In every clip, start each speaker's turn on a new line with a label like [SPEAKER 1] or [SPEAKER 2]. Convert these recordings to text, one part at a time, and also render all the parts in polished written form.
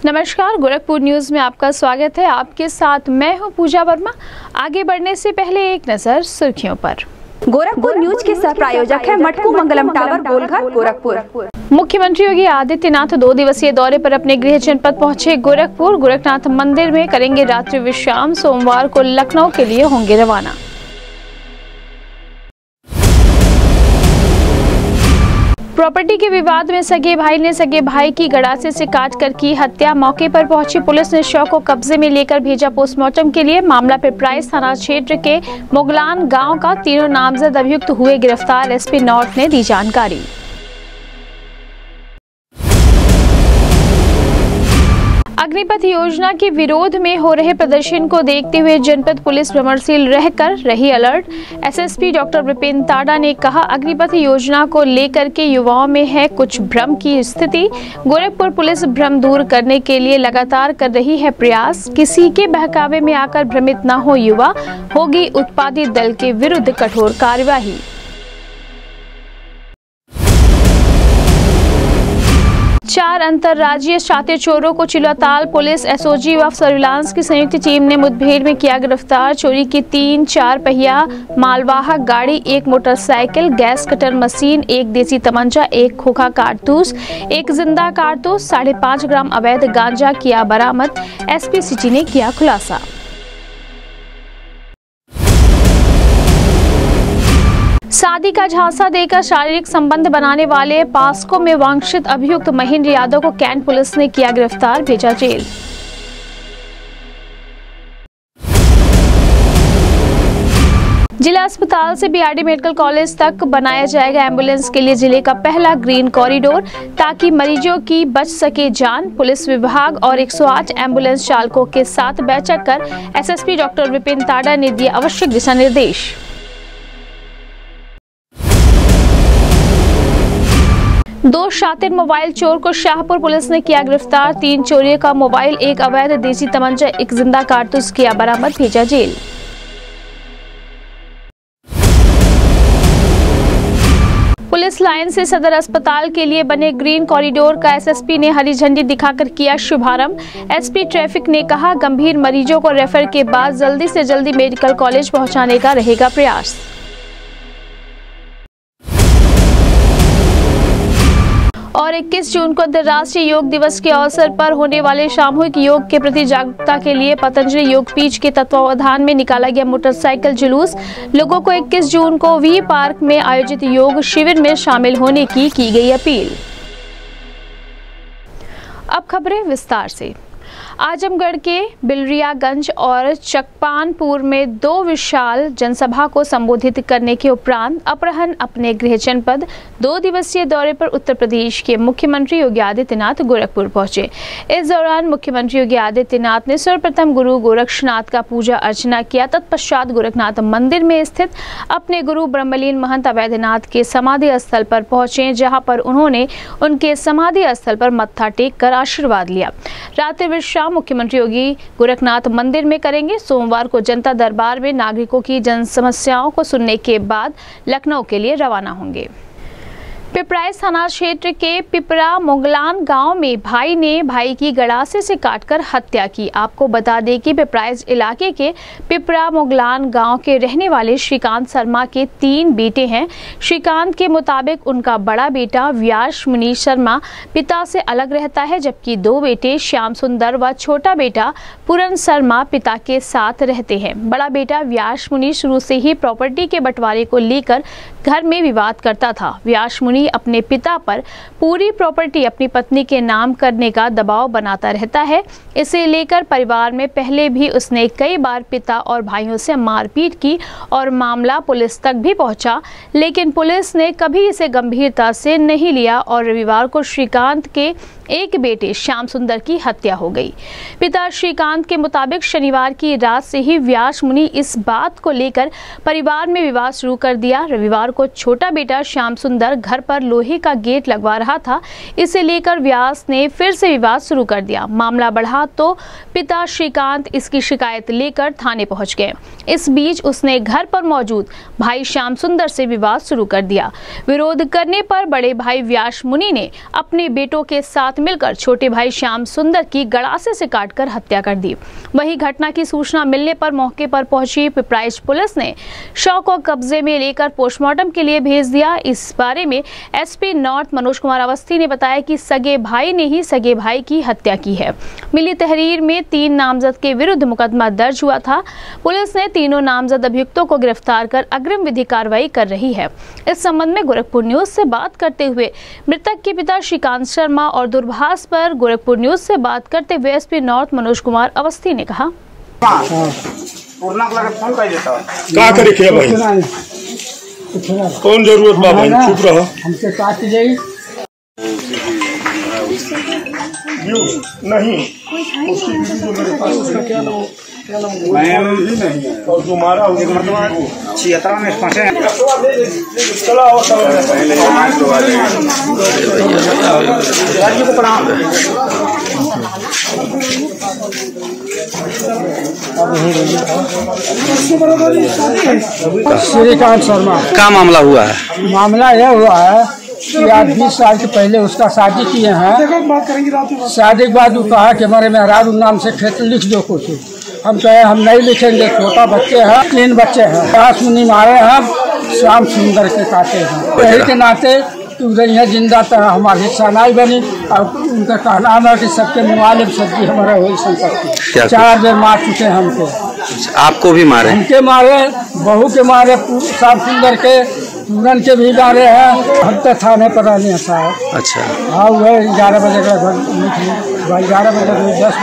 [SPEAKER 1] नमस्कार, गोरखपुर न्यूज में आपका स्वागत है। आपके साथ मैं हूं पूजा वर्मा। आगे बढ़ने से पहले एक नजर सुर्खियों पर।
[SPEAKER 2] गोरखपुर न्यूज के सह प्रायोजक है मटकू मंगलम टावर गोलघर गोरखपुर।
[SPEAKER 1] मुख्यमंत्री योगी आदित्यनाथ 2 दिवसीय दौरे पर अपने गृह जनपद पहुंचे गोरखपुर। गोरखनाथ मंदिर में करेंगे रात्रि विश्राम। सोमवार को लखनऊ के लिए होंगे रवाना। प्रॉपर्टी के विवाद में सगे भाई ने सगे भाई की गड़ासे से काटकर की हत्या। मौके पर पहुंची पुलिस ने शव को कब्जे में लेकर भेजा पोस्टमार्टम के लिए। मामला पिपराइच थाना क्षेत्र के मुगलान गांव का। तीनों नामजद अभियुक्त हुए गिरफ्तार। एसपी नॉर्थ ने दी जानकारी। अग्निपथ योजना के विरोध में हो रहे प्रदर्शन को देखते हुए जनपद पुलिस भ्रमणशील रहकर रही अलर्ट। एसएसपी डॉक्टर विपिन ताड़ा ने कहा, अग्निपथ योजना को लेकर के युवाओं में है कुछ भ्रम की स्थिति। गोरखपुर पुलिस भ्रम दूर करने के लिए लगातार कर रही है प्रयास। किसी के बहकावे में आकर भ्रमित न हो युवा, होगी उत्पादी दल के विरुद्ध कठोर कार्यवाही। चार अंतर्राज्यीय शातिर चोरों को चिल्लाताल पुलिस, एसओजी व सर्विलांस की संयुक्त टीम ने मुठभेड़ में किया गिरफ्तार। चोरी की 3 4 पहिया मालवाहक गाड़ी, 1 मोटरसाइकिल, गैस कटर मशीन, 1 देसी तमंचा, 1 खोखा कारतूस, 1 जिंदा कारतूस, 5.5 ग्राम अवैध गांजा किया बरामद। एसपी सिटी ने किया खुलासा। शादी का झांसा देकर शारीरिक संबंध बनाने वाले पास्को में वांछित अभियुक्त महेंद्र यादव को कैंट पुलिस ने किया गिरफ्तार, भेजा जेल। जिला अस्पताल से बीआरडी मेडिकल कॉलेज तक बनाया जाएगा एम्बुलेंस के लिए जिले का पहला ग्रीन कॉरिडोर, ताकि मरीजों की बच सके जान। पुलिस विभाग और 108 एम्बुलेंस चालकों के साथ बैठक कर एसएसपी डॉक्टर विपिन ताड़ा ने दिए आवश्यक दिशा निर्देश। दो शातिर मोबाइल चोर को शाहपुर पुलिस ने किया गिरफ्तार। 3 चोरी का मोबाइल, 1 अवैध देसी तमंचा, 1 जिंदा कारतूस किया बरामद, भेजा जेल। पुलिस लाइन से सदर अस्पताल के लिए बने ग्रीन कॉरिडोर का एसएसपी ने हरी झंडी दिखाकर किया शुभारंभ। एसपी ट्रैफिक ने कहा, गंभीर मरीजों को रेफर के बाद जल्दी से जल्दी मेडिकल कॉलेज पहुंचाने का रहेगा प्रयास। और 21 जून को अंतर्राष्ट्रीय योग दिवस के अवसर पर होने वाले सामूहिक योग के प्रति जागरूकता के लिए पतंजलि योग पीठ के तत्वावधान में निकाला गया मोटरसाइकिल जुलूस। लोगों को 21 जून को वी पार्क में आयोजित योग शिविर में शामिल होने की गई अपील। अब खबरें विस्तार से। आजमगढ़ के बिलरियागंज और चकपानपुर में 2 विशाल जनसभा को संबोधित करने के उपरांत अपराह्न अपने गृह जनपद 2 दिवसीय दौरे पर उत्तर प्रदेश के मुख्यमंत्री योगी आदित्यनाथ गोरखपुर पहुंचे। इस दौरान मुख्यमंत्री योगी आदित्यनाथ ने सर्वप्रथम गुरु गोरक्षनाथ का पूजा अर्चना किया। तत्पश्चात गोरखनाथ मंदिर में स्थित अपने गुरु ब्रह्मलीन महंत अवैधनाथ के समाधि स्थल पर पहुंचे, जहां पर उन्होंने उनके समाधि स्थल पर मत्था टेक कर आशीर्वाद लिया। रात्रि विश्राम मुख्यमंत्री योगी गोरखनाथ मंदिर में करेंगे। सोमवार को जनता दरबार में नागरिकों की जन समस्याओं को सुनने के बाद लखनऊ के लिए रवाना होंगे। पिपराइच थाना क्षेत्र के पिपरा मुगलान गांव में भाई ने भाई की गड़ासे से काटकर हत्या की। आपको बता दें कि पिपराइच इलाके के पिपरा मुगलान गांव के रहने वाले श्रीकांत शर्मा के 3 बेटे हैं। श्रीकांत के मुताबिक उनका बड़ा बेटा व्यास मुनि शर्मा पिता से अलग रहता है, जबकि 2 बेटे श्याम सुंदर व छोटा बेटा पूरन शर्मा पिता के साथ रहते हैं। बड़ा बेटा व्यास मुनि शुरू से ही प्रॉपर्टी के बंटवारे को लेकर घर में विवाद करता था। व्यास मुनि अपने पिता पर पूरी प्रॉपर्टी अपनी पत्नी के नाम करने का दबाव बनाता रहता है। इसे लेकर परिवार में पहले भी उसने कई बार पिता और भाइयों से मारपीट की और मामला पुलिस तक भी पहुंचा, लेकिन पुलिस ने कभी इसे गंभीरता से नहीं लिया और रविवार को श्रीकांत के एक बेटे श्याम सुंदर की हत्या हो गई। पिता श्रीकांत के मुताबिक शनिवार की रात से ही व्यास मुनि इस बात को लेकर परिवार में विवाद शुरू कर दिया। रविवार को छोटा बेटा श्याम सुंदर घर पर लोहे का गेट लगवा रहा था। इसे लेकर व्यास ने फिर से विवाद शुरू कर दिया। मामला बढ़ा तो पिता श्रीकांत इसकी शिकायत लेकर थाने पहुंच गए। इस बीच उसने घर पर मौजूद भाई श्याम सुंदर से विवाद शुरू कर दिया। विरोध करने पर बड़े भाई व्यास मुनि ने अपने बेटों के साथ साथ मिलकर छोटे भाई श्याम सुंदर की गड़ासे से काटकर हत्या कर दी। वहीं घटना की सूचना मिलने पर मौके पर पहुंची पिपराइच पुलिस ने शव को कब्जे में लेकर पोस्टमार्टम के लिए भेज दिया। इस बारे में एसपी नॉर्थ मनोज कुमार अवस्थी ने बताया कि सगे भाई ने ही सगे भाई की हत्या की है। मिली तहरीर में 3 नामजद के विरुद्ध मुकदमा दर्ज हुआ था। पुलिस ने तीनों नामजद अभियुक्तों को गिरफ्तार कर अग्रिम विधि कार्रवाई कर रही है। इस संबंध में गोरखपुर न्यूज से बात करते हुए मृतक के पिता श्रीकांत शर्मा और दूरभाष पर गोरखपुर न्यूज से बात करते हुए एसपी नॉर्थ मनोज कुमार अवस्थी ने कहा,
[SPEAKER 3] क्या करे क्या भाई, कौन जरूरत बा भाई, चुप रहो।
[SPEAKER 4] हमसे काट जाई
[SPEAKER 3] नहीं, उसकी बीवी जो मेरे पास, उसका क्या नाम ही नहीं है, और जो मारा छिहत्तर में फंसे चला
[SPEAKER 4] श्रीकांत शर्मा।
[SPEAKER 5] क्या मामला हुआ है?
[SPEAKER 4] मामला यह हुआ है कि आज 20 साल के पहले उसका शादी किए हैं। शादी के बाद वो कहा कि हमारे मेहरारू नाम से खेत लिख दो कुछ। हम कहे हम नहीं लिखेंगे, छोटा बच्चे हैं, 3 बच्चे हैं। 5 मुनि मारे हैं, श्याम सुंदर के काटे हैं। यही के नाते यहाँ जिंदा तरह हमारी हिस्सा नहीं बनी। और उनका कहना है कि सबके मोबाइल सब्जी हमारा हुई संपत्ति। 4 बेर मार चुके हैं हमको।
[SPEAKER 5] आपको भी मारे?
[SPEAKER 4] हमके मारे, बहू के मारे, श्याम सुंदर के, पूरन के भी मारे हैं। हम तो थाने पर रहने साहब।
[SPEAKER 5] अच्छा।
[SPEAKER 4] हाँ, वह 11 बजे का घर निकली, 11 बजे 10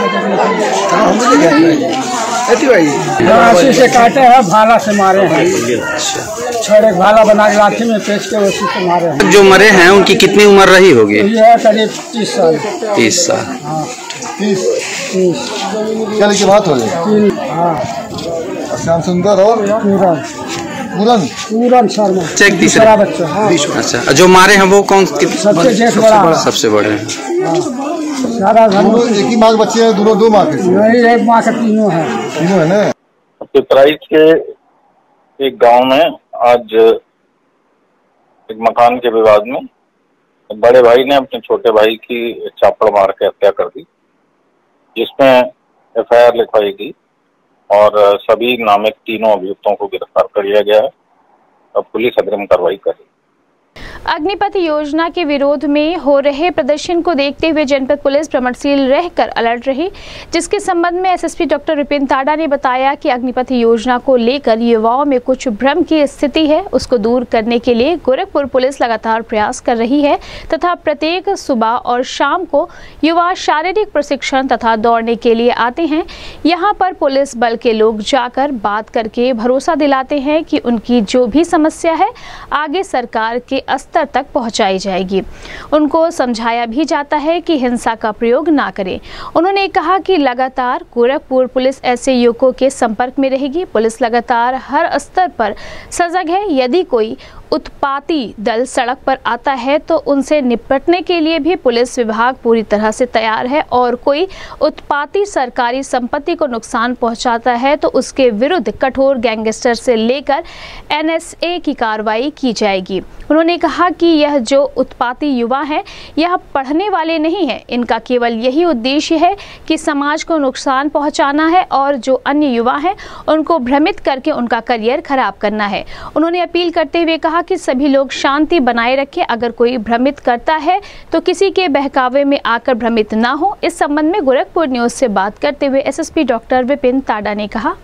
[SPEAKER 4] बजे से काटे हैं, भाला से मारे हैं। छड़ एक भाला बना के लाठी में पेच के उसी से मारे हैं।
[SPEAKER 5] जो मरे हैं उनकी कितनी उम्र रही होगी?
[SPEAKER 4] ये करीब 30 साल।
[SPEAKER 5] 30 साल।
[SPEAKER 4] हाँ,
[SPEAKER 6] 30 क्या की बात हो गई?
[SPEAKER 4] हाँ,
[SPEAKER 6] श्याम सुंदर और
[SPEAKER 4] पूरन शर्मा
[SPEAKER 5] चेक तीसरा
[SPEAKER 4] बच्चा। हाँ।
[SPEAKER 5] अच्छा, जो मारे हैं वो कौन?
[SPEAKER 4] सबसे जेठ बड़ा,
[SPEAKER 5] सबसे बड़े हैं।
[SPEAKER 4] सारा घर
[SPEAKER 6] एक ही माँ के बच्चे हैं, दोनों 2 माँ के?
[SPEAKER 4] नहीं, एक माँ का तीनों है।
[SPEAKER 6] तीनों है ना।
[SPEAKER 7] पिपराइच के एक गांव में आज एक मकान के विवाद में बड़े भाई ने अपने छोटे भाई की चापड़ मार के हत्या कर दी, जिसमें FIR लिखवाई गई और सभी नामित तीनों अभियुक्तों को गिरफ्तार कर लिया गया है। अब पुलिस अग्रिम कार्रवाई कर रही है।
[SPEAKER 1] अग्निपथ योजना के विरोध में हो रहे प्रदर्शन को देखते हुए जनपद पुलिस प्रमटशील रहकर अलर्ट रही, जिसके संबंध में एसएसपी डॉक्टर विपिन ताडा ने बताया कि अग्निपथ योजना को लेकर युवाओं में कुछ भ्रम की स्थिति है, उसको दूर करने के लिए गोरखपुर पुलिस लगातार प्रयास कर रही है तथा प्रत्येक सुबह और शाम को युवा शारीरिक प्रशिक्षण तथा दौड़ने के लिए आते हैं। यहाँ पर पुलिस बल के लोग जाकर बात करके भरोसा दिलाते हैं कि उनकी जो भी समस्या है आगे सरकार के स्तर तक पहुंचाई जाएगी। उनको समझाया भी जाता है कि हिंसा का प्रयोग ना करें। उन्होंने कहा कि लगातार गोरखपुर पुलिस ऐसे युवकों के संपर्क में रहेगी। पुलिस लगातार हर स्तर पर सजग है। यदि कोई उत्पाती दल सड़क पर आता है तो उनसे निपटने के लिए भी पुलिस विभाग पूरी तरह से तैयार है और कोई उत्पाती सरकारी संपत्ति को नुकसान पहुंचाता है तो उसके विरुद्ध कठोर गैंगस्टर से लेकर NSA की कार्रवाई की जाएगी। उन्होंने कहा कि यह जो उत्पाती युवा हैं यह पढ़ने वाले नहीं हैं, इनका केवल यही उद्देश्य है कि समाज को नुकसान पहुंचाना है और जो अन्य युवा हैं उनको भ्रमित करके उनका करियर खराब करना है। उन्होंने अपील करते हुए कहा कि सभी लोग शांति बनाए रखें। अगर कोई भ्रमित करता है तो किसी के बहकावे में आकर भ्रमित ना हो। इस संबंध में गोरखपुर न्यूज से बात करते हुए एसएसपी डॉक्टर विपिन ताडा ने कहा,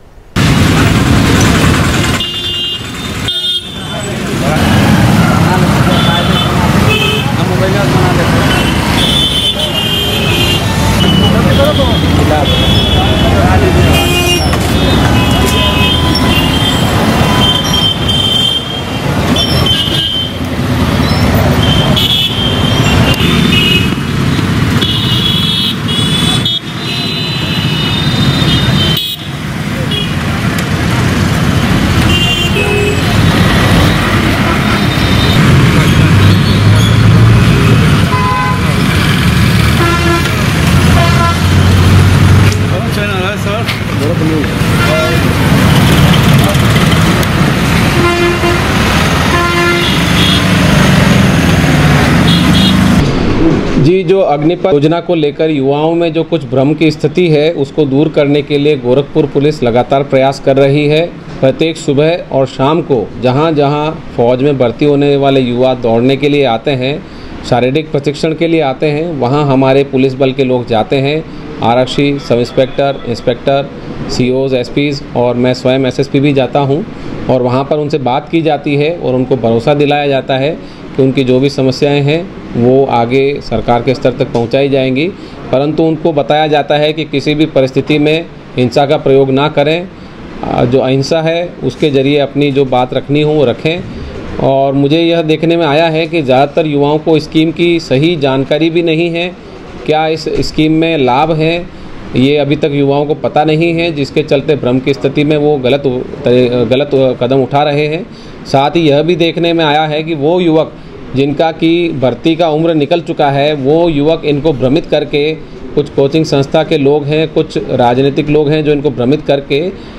[SPEAKER 8] जी, जो अग्निपथ योजना को लेकर युवाओं में जो कुछ भ्रम की स्थिति है उसको दूर करने के लिए गोरखपुर पुलिस लगातार प्रयास कर रही है। प्रत्येक सुबह और शाम को जहां जहां फौज में भर्ती होने वाले युवा दौड़ने के लिए आते हैं, शारीरिक प्रशिक्षण के लिए आते हैं, वहां हमारे पुलिस बल के लोग जाते हैं। आरक्षी, sub inspector, inspector, COs, SPs और मैं स्वयं एसएसपी भी जाता हूं और वहां पर उनसे बात की जाती है और उनको भरोसा दिलाया जाता है कि उनकी जो भी समस्याएं हैं वो आगे सरकार के स्तर तक पहुंचाई जाएंगी, परंतु उनको बताया जाता है कि किसी भी परिस्थिति में हिंसा का प्रयोग ना करें। जो अहिंसा है उसके ज़रिए अपनी जो बात रखनी हो वो रखें। और मुझे यह देखने में आया है कि ज़्यादातर युवाओं को स्कीम की सही जानकारी भी नहीं है। क्या इस स्कीम में लाभ हैं ये अभी तक युवाओं को पता नहीं है, जिसके चलते भ्रम की स्थिति में वो गलत कदम उठा रहे हैं। साथ ही यह भी देखने में आया है कि वो युवक जिनका कि भर्ती का उम्र निकल चुका है, वो युवक इनको भ्रमित करके, कुछ कोचिंग संस्था के लोग हैं, कुछ राजनीतिक लोग हैं जो इनको भ्रमित करके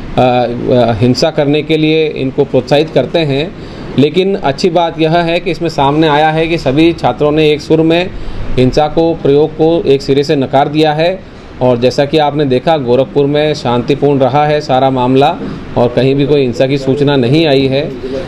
[SPEAKER 8] हिंसा करने के लिए इनको प्रोत्साहित करते हैं। लेकिन अच्छी बात यह है कि इसमें सामने आया है कि सभी छात्रों ने एक सुर में हिंसा को, प्रयोग को एक सिरे से नकार दिया है। और जैसा कि आपने देखा, गोरखपुर में शांतिपूर्ण रहा है सारा मामला और कहीं भी कोई हिंसा की सूचना नहीं आई है।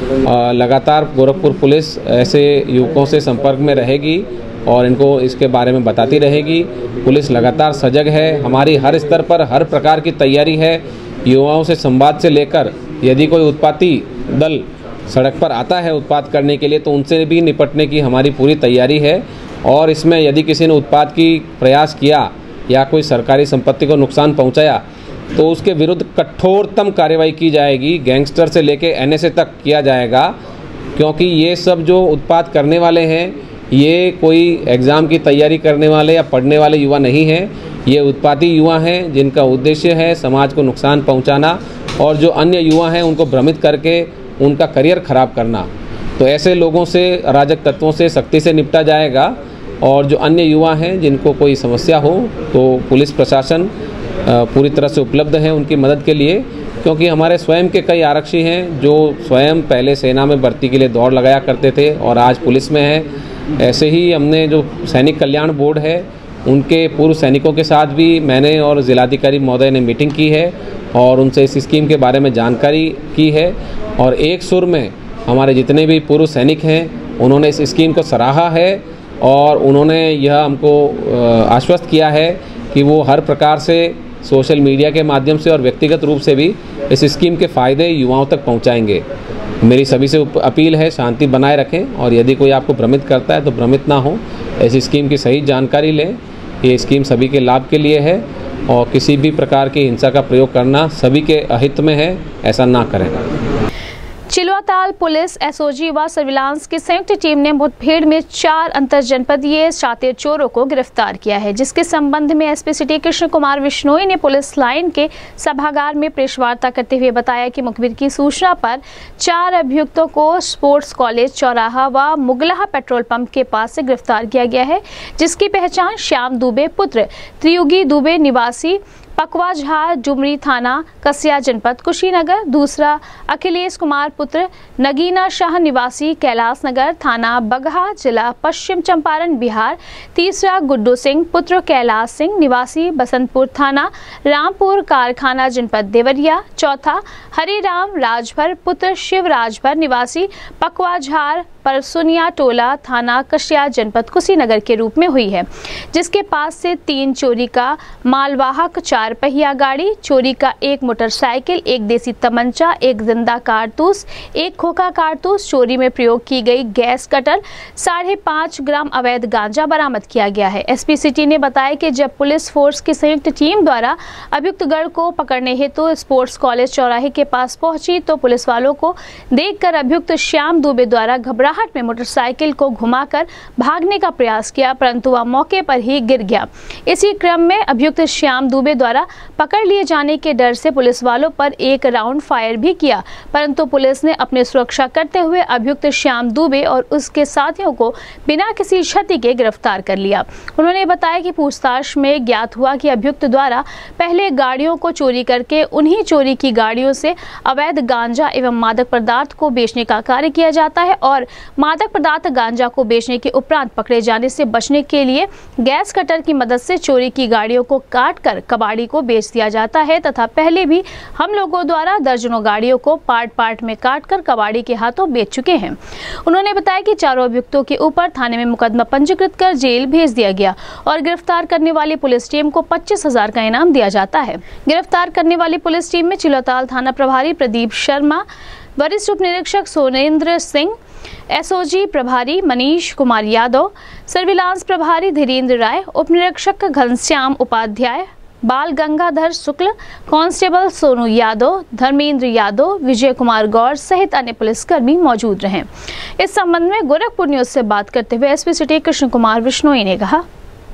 [SPEAKER 8] लगातार गोरखपुर पुलिस ऐसे युवकों से संपर्क में रहेगी और इनको इसके बारे में बताती रहेगी। पुलिस लगातार सजग है, हमारी हर स्तर पर हर प्रकार की तैयारी है। युवाओं से संवाद से लेकर यदि कोई उत्पाती दल सड़क पर आता है उत्पात करने के लिए तो उनसे भी निपटने की हमारी पूरी तैयारी है। और इसमें यदि किसी ने उत्पात की प्रयास किया या कोई सरकारी संपत्ति को नुकसान पहुंचाया तो उसके विरुद्ध कठोरतम कार्रवाई की जाएगी। गैंगस्टर से लेकर एनएसए तक किया जाएगा, क्योंकि ये सब जो उत्पात करने वाले हैं ये कोई एग्ज़ाम की तैयारी करने वाले या पढ़ने वाले युवा नहीं हैं। ये उत्पाती युवा हैं जिनका उद्देश्य है समाज को नुकसान पहुंचाना और जो अन्य युवा हैं उनको भ्रमित करके उनका करियर ख़राब करना। तो ऐसे लोगों से, अराजक तत्वों से सख्ती से निपटा जाएगा। और जो अन्य युवा हैं जिनको कोई समस्या हो तो पुलिस प्रशासन पूरी तरह से उपलब्ध है उनकी मदद के लिए, क्योंकि हमारे स्वयं के कई आरक्षी हैं जो स्वयं पहले सेना में भर्ती के लिए दौड़ लगाया करते थे और आज पुलिस में हैं। ऐसे ही हमने जो सैनिक कल्याण बोर्ड है उनके पूर्व सैनिकों के साथ भी मैंने और जिलाधिकारी महोदय ने मीटिंग की है और उनसे इस स्कीम के बारे में जानकारी की है। और एक सुर में हमारे जितने भी पूर्व सैनिक हैं उन्होंने इस स्कीम को सराहा है और उन्होंने यह हमको आश्वस्त किया है कि वो हर प्रकार से सोशल मीडिया के माध्यम से और व्यक्तिगत रूप से भी इस स्कीम के फ़ायदे युवाओं तक पहुंचाएंगे। मेरी सभी से अपील है, शांति बनाए रखें और यदि कोई आपको भ्रमित करता है तो भ्रमित ना हो, इस स्कीम की सही जानकारी लें। ये स्कीम सभी के लाभ के लिए है और किसी भी प्रकार की हिंसा का प्रयोग करना सभी के अहित में है, ऐसा ना करें।
[SPEAKER 1] चिलवाताल पुलिस, एसओजी व सर्विलांस की संयुक्त टीम ने मुठभेड़ में 4 अंतरजनपदीय शातिर चोरों को गिरफ्तार किया है, जिसके संबंध में एसपी सिटी कृष्ण कुमार विश्नोई ने पुलिस लाइन के सभागार में प्रेस वार्ता करते हुए बताया कि मुखबिर की सूचना पर 4 अभियुक्तों को स्पोर्ट्स कॉलेज चौराहा व मुगलहा पेट्रोल पंप के पास से गिरफ्तार किया गया है, जिसकी पहचान श्याम दुबे पुत्र त्रियुगी दुबे निवासी पकवाझार डुमरी थाना कसिया जनपद कुशीनगर, दूसरा अखिलेश कुमार पुत्र नगीना शाह निवासी कैलाश नगर थाना बगहा जिला पश्चिम चंपारण बिहार, तीसरा गुड्डू सिंह पुत्र कैलाश सिंह निवासी बसंतपुर थाना रामपुर कारखाना जनपद देवरिया, चौथा हरिराम राजभर पुत्र शिव राजभर निवासी पकवाझार परसुनिया टोला थाना कसिया जनपद कुशीनगर के रूप में हुई है, जिसके पास से 3 चोरी का मालवाहक 4 पहिया गाड़ी, चोरी का 1 मोटरसाइकिल, 1 देसी तमंचा, 1 जिंदा कारतूस, 1 खोखा कारतूस, चोरी में प्रयोग की गई गैस कटर, 5.5 ग्राम अवैध गांजा बरामद किया गया है। एसपी सिटी ने बताया कि जब पुलिस फोर्स की संयुक्त टीम द्वारा अभियुक्त गढ़ को पकड़ने हेतु स्पोर्ट्स कॉलेज चौराहे के पास पहुंची तो पुलिस वालों को देखकर अभियुक्त श्याम दुबे द्वारा घबराहट में मोटरसाइकिल को घुमाकर भागने का प्रयास किया, परंतु वह मौके पर ही गिर गया। इसी क्रम में अभियुक्त श्याम दुबे द्वारा पकड़ लिए जाने के डर से पुलिस वालों पर 1 राउंड फायर भी किया, परंतु पुलिस ने अपनी सुरक्षा करते हुए अभियुक्त श्याम दुबे और उसके साथियों को बिना किसी क्षति के गिरफ्तार कर लिया। उन्होंने बताया कि पूछताछ में ज्ञात हुआ कि अभियुक्त द्वारा पहले गाड़ियों को चोरी करके उन्हीं चोरी की गाड़ियों से अवैध गांजा एवं मादक पदार्थ को बेचने का कार्य किया जाता है और मादक पदार्थ गांजा को बेचने के उपरांत पकड़े जाने से बचने के लिए गैस कटर की मदद से चोरी की गाड़ियों को काटकर कबाड़ी को बेच दिया जाता है तथा पहले भी हम लोगों द्वारा दर्जनों गाड़ियों को पार्ट में काटकर कबाड़ी के हाथों बेच चुके हैं। उन्होंने बताया कि चारों अभियुक्तों के ऊपर थाने में मुकदमा पंजीकृत कर जेल भेज दिया गया और गिरफ्तार करने वाली पुलिस टीम को 25,000 का इनाम दिया जाता है। गिरफ्तार करने वाली पुलिस टीम में चिल्लाताल थाना प्रभारी प्रदीप शर्मा, वरिष्ठ उप निरीक्षक सोनेंद्र सिंह, एसओजी प्रभारी मनीष कुमार यादव, सर्विलांस प्रभारी धीरेन्द्र राय, उप निरीक्षक घनश्याम उपाध्याय, बाल गंगाधर शुक्ल, कांस्टेबल सोनू यादव, धर्मेंद्र यादव, विजय कुमार गौर सहित अन्य पुलिसकर्मी मौजूद रहे। इस संबंध में गोरखपुर न्यूज से बात करते हुए एसपी सिटी कृष्ण कुमार विश्नोई ने कहा,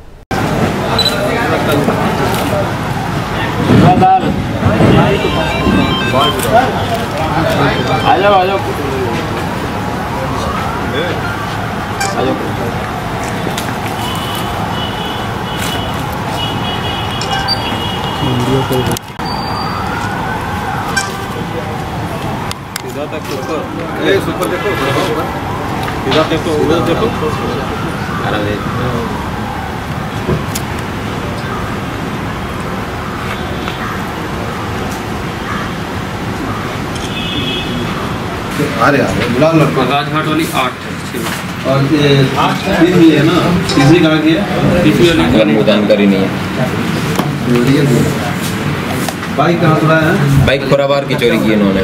[SPEAKER 9] राजघाट वाली 8 और ये 3 भी है ना, तीसरी कहाँ की है? तीसरी वाली जानकारी नहीं है। बाइक कहाँ चुराया है?
[SPEAKER 5] बाइक खुराबार की चोरी की इन्होंने।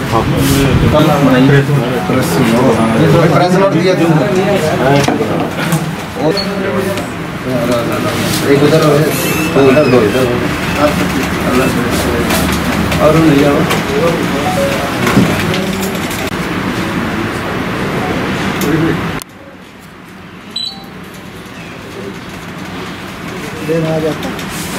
[SPEAKER 6] एक उधर उधर दो इधर
[SPEAKER 9] और नहीं आओ।
[SPEAKER 6] लेना आ जाता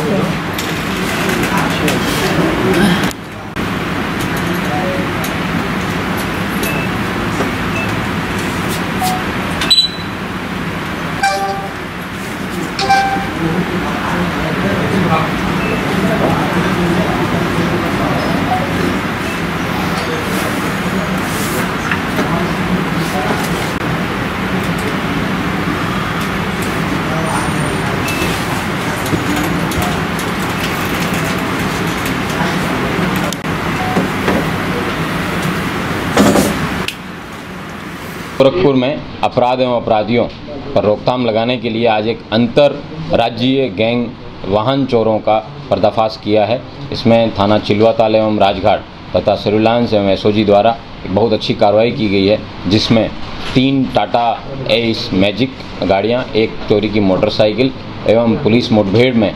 [SPEAKER 8] गोरखपुर में अपराध एवं अपराधियों पर रोकथाम लगाने के लिए आज एक अंतर राज्यीय गैंग वाहन चोरों का पर्दाफाश किया है। इसमें थाना चिल्वाताल एवं राजघाट तथा सर्विलांस एवं एसओजी द्वारा एक बहुत अच्छी कार्रवाई की गई है, जिसमें 3 टाटा एस मैजिक गाड़ियां, एक चोरी की मोटरसाइकिल एवं पुलिस मुठभेड़ में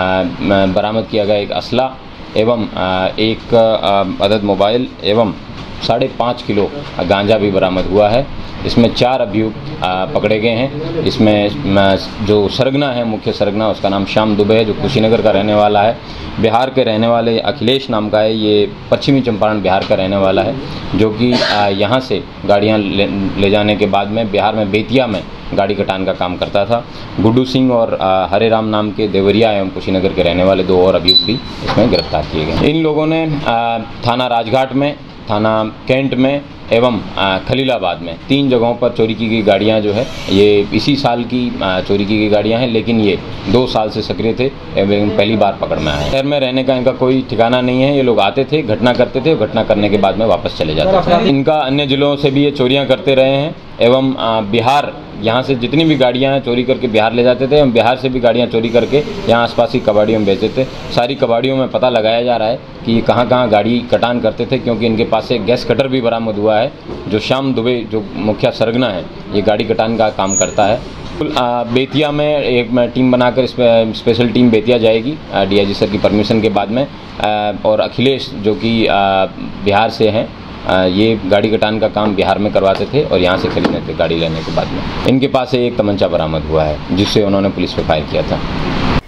[SPEAKER 8] बरामद किया गया एक असला एवं एक अदद मोबाइल एवं 5.5 किलो गांजा भी बरामद हुआ है। इसमें 4 अभियुक्त पकड़े गए हैं। इसमें जो सरगना है, मुख्य सरगना, उसका नाम श्याम दुबे है, जो कुशीनगर का रहने वाला है। बिहार के रहने वाले अखिलेश नाम का है, ये पश्चिमी चंपारण बिहार का रहने वाला है, जो कि यहाँ से गाड़ियाँ ले जाने के बाद में बिहार में बेतिया में गाड़ी कटान का काम करता था। गुड्डू सिंह और हरे राम नाम के देवरिया एवं कुशीनगर के रहने वाले 2 और अभियुक्त भी इसमें गिरफ्तार किए गए। इन लोगों ने थाना राजघाट में, थाना कैंट में एवं खलीलाबाद में 3 जगहों पर चोरी की गई गाड़ियां जो है, ये इसी साल की चोरी की गई गाड़ियां हैं, लेकिन ये 2 साल से सक्रिय थे एवं पहली बार पकड़ में आए। शहर में रहने का इनका कोई ठिकाना नहीं है। ये लोग आते थे, घटना करते थे, घटना करने के बाद में वापस चले जाते थे। इनका अन्य जिलों से भी ये चोरियाँ करते रहे हैं एवं बिहार, यहाँ से जितनी भी गाड़ियाँ हैं चोरी करके बिहार ले जाते थे एवं बिहार से भी गाड़ियाँ चोरी करके यहाँ आसपास की कबाड़ियों में बेचते थे। सारी कबाड़ियों में पता लगाया जा रहा है कि ये कहाँ गाड़ी कटान करते थे, क्योंकि इनके पास से गैस कटर भी बरामद हुआ है। जो श्याम दुबे, जो मुखिया सरगना है, ये गाड़ी कटान का काम करता है। बेतिया में एक टीम बनाकर स्पेशल टीम बेतिया जाएगी डीआईजी सर की परमिशन के बाद में, और अखिलेश जो कि बिहार से हैं, ये गाड़ी कटान का काम बिहार में करवाते थे और यहाँ से खरीदने थे गाड़ी लेने के बाद में। इनके पास से एक तमंचा बरामद हुआ है, जिससे उन्होंने पुलिस पे फायर किया था।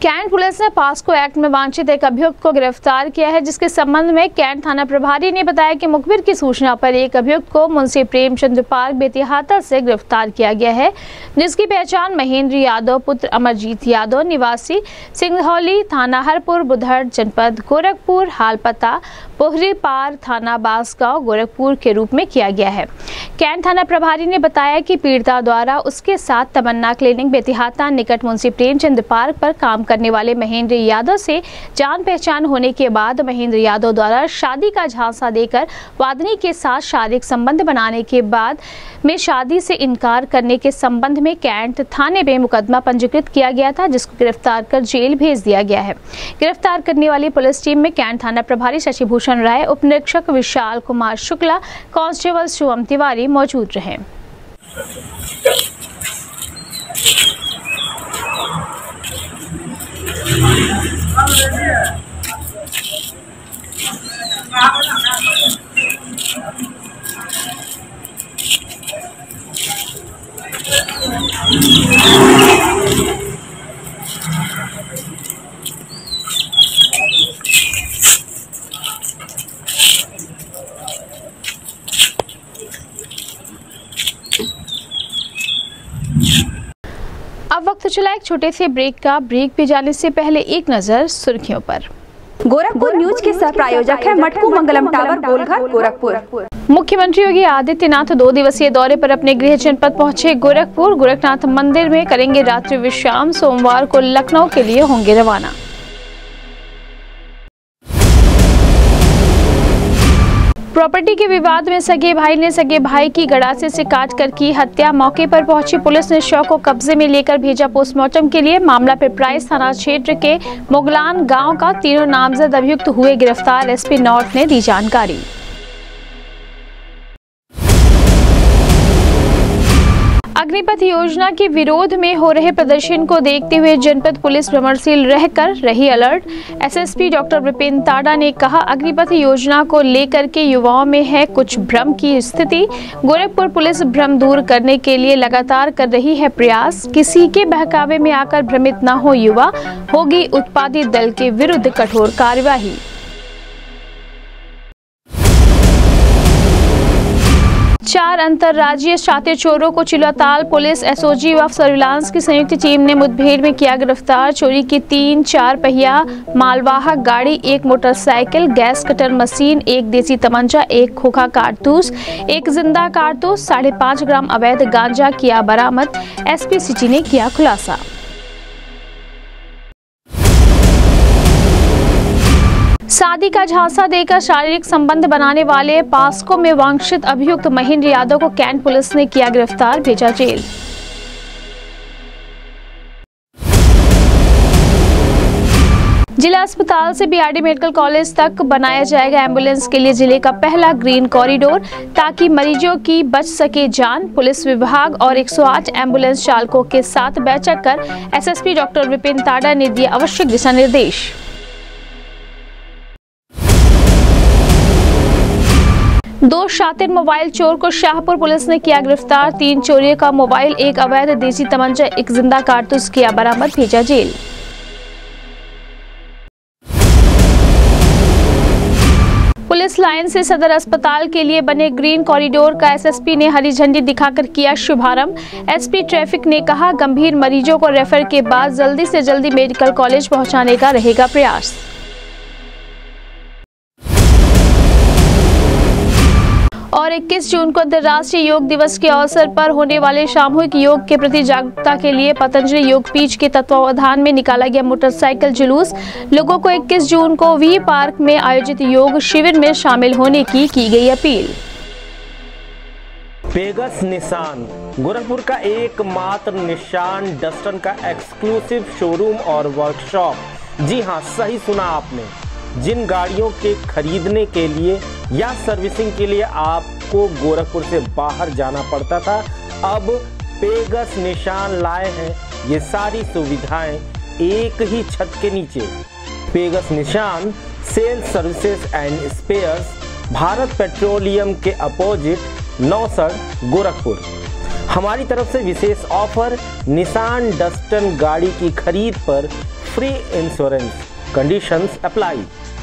[SPEAKER 1] कैंट पुलिस ने पास्को एक्ट में वांछित एक अभियुक्त को गिरफ्तार किया है, जिसके संबंध में कैंट थाना प्रभारी ने बताया कि मुखबिर की सूचना पर एक अभियुक्त को मुंशी प्रेमचंद पार्क बेतिहाता से गिरफ्तार किया गया है, जिसकी पहचान महेंद्र यादव पुत्र अमरजीत यादव निवासी सिंघौली थाना हरपुर बुधर जनपद गोरखपुर हाल पता पोहरी पार थाना बांसगांव गोरखपुर के रूप में किया गया है। कैंट थाना प्रभारी ने बताया कि पीड़िता द्वारा उसके साथ तमन्ना क्लिनिक बेतिहाता निकट मुंशी प्रेमचंद पार्क पर काम करने वाले महेंद्र यादव से जान पहचान होने के बाद महेंद्र यादव द्वारा शादी का झांसा देकर वादनी के साथ शारीरिक संबंध बनाने के बाद में शादी से इनकार करने के संबंध में कैंट थाने में मुकदमा पंजीकृत किया गया था, जिसको गिरफ्तार कर जेल भेज दिया गया है। गिरफ्तार करने वाली पुलिस टीम में कैंट थाना प्रभारी शशिभूषण राय, उप निरीक्षक विशाल कुमार शुक्ला, कांस्टेबल शिवम तिवारी मौजूद रहे। अब वक्त चला एक छोटे से ब्रेक का। ब्रेक पे जाने से पहले एक नजर सुर्खियों पर।
[SPEAKER 2] गोरखपुर न्यूज के सह प्रायोजक है मटकू मंगलम टावर गोलघर गोरखपुर।
[SPEAKER 1] मुख्यमंत्री योगी आदित्यनाथ 2 दिवसीय दौरे पर अपने गृह जनपद पहुंचे गोरखपुर। गोरखनाथ मंदिर में करेंगे रात्रि विश्राम। सोमवार को लखनऊ के लिए होंगे रवाना। प्रॉपर्टी के विवाद में सगे भाई ने सगे भाई की गड़ासे से काटकर की हत्या। मौके पर पहुंची पुलिस ने शव को कब्जे में लेकर भेजा पोस्टमार्टम के लिए। मामला पिपराइच थाना क्षेत्र के मुगलान गांव का। तीनों नामजद अभियुक्त हुए गिरफ्तार। एसपी नॉर्थ ने दी जानकारी। अग्निपथ योजना के विरोध में हो रहे प्रदर्शन को देखते हुए जनपद पुलिस भ्रमणशील रहकर रही अलर्ट। एसएसपी डॉक्टर विपिन ताड़ा ने कहा, अग्निपथ योजना को लेकर के युवाओं में है कुछ भ्रम की स्थिति। गोरखपुर पुलिस भ्रम दूर करने के लिए लगातार कर रही है प्रयास। किसी के बहकावे में आकर भ्रमित न हो युवा, होगी उत्पादी दल के विरुद्ध कठोर कार्यवाही। चार अंतर्राज्यीय शातिर चोरों को चिल्लाताल पुलिस एसओजी व सर्विलांस की संयुक्त टीम ने मुठभेड़ में किया गिरफ्तार। चोरी की 3 4 पहिया मालवाहक गाड़ी, 1 मोटरसाइकिल, गैस कटर मशीन, 1 देसी तमंचा, 1 खोखा कारतूस, 1 जिंदा कारतूस, 5.5 ग्राम अवैध गांजा किया बरामद। एसपी सिटी ने किया खुलासा। शादी का झांसा देकर शारीरिक संबंध बनाने वाले पास्को में वांछित अभियुक्त महेंद्र यादव को कैंट पुलिस ने किया गिरफ्तार, भेजा जेल। जिला अस्पताल से बीआरडी मेडिकल कॉलेज तक बनाया जाएगा एम्बुलेंस के लिए जिले का पहला ग्रीन कॉरिडोर, ताकि मरीजों की बच सके जान। पुलिस विभाग और 108 एम्बुलेंस चालकों के साथ बैठक कर एसएसपी डॉक्टर विपिन ताड़ा ने दिए आवश्यक दिशा निर्देश। दो शातिर मोबाइल चोर को शाहपुर पुलिस ने किया गिरफ्तार। 3 चोरी का मोबाइल, 1 अवैध देसी तमंचा, 1 जिंदा कारतूस किया बरामद, भेजा जेल। पुलिस लाइन से सदर अस्पताल के लिए बने ग्रीन कॉरिडोर का एसएसपी ने हरी झंडी दिखाकर किया शुभारंभ। एसपी ट्रैफिक ने कहा, गंभीर मरीजों को रेफर के बाद जल्दी से जल्दी मेडिकल कॉलेज पहुंचाने का रहेगा प्रयास। और 21 जून को अंतर्राष्ट्रीय योग दिवस के अवसर पर होने वाले सामूहिक योग के प्रति जागरूकता के लिए पतंजलि योग पीठ के तत्वावधान में निकाला गया मोटरसाइकिल जुलूस। लोगों को 21 जून को वी पार्क में आयोजित योग शिविर में शामिल होने की गई अपील।
[SPEAKER 10] पेगस निशान गोरखपुर का एकमात्र निशान डस्टन का एक्सक्लूसिव शोरूम और वर्कशॉप। जी हाँ, सही सुना आपने। जिन गाड़ियों के खरीदने के लिए या सर्विसिंग के लिए आपको गोरखपुर से बाहर जाना पड़ता था, अब पेगस निशान लाए हैं ये सारी सुविधाएं एक ही छत के नीचे। Pegasus Nissan sales services and spares, Bharat Petroleum के अपोजिट नौसड़ गोरखपुर। हमारी तरफ से विशेष ऑफर, निशान डस्टन गाड़ी की खरीद पर free insurance, conditions apply.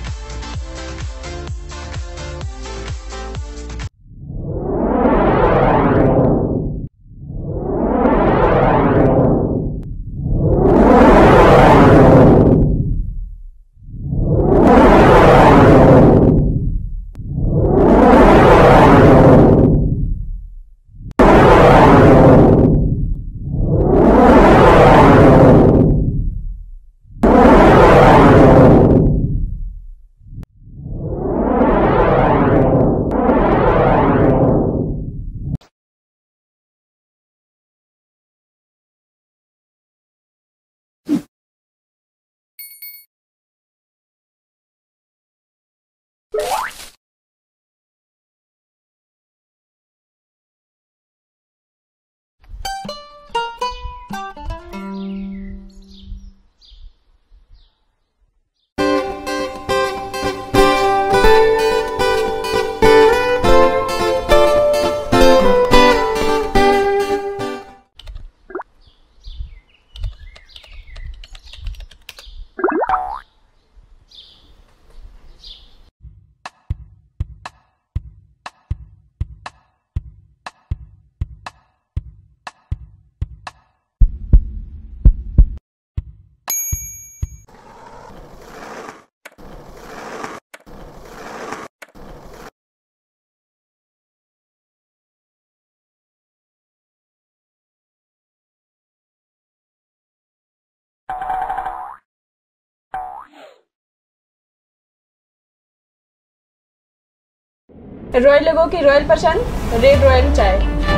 [SPEAKER 2] Royal लोगों की रॉयल पसंद, रेड रॉयल चाय।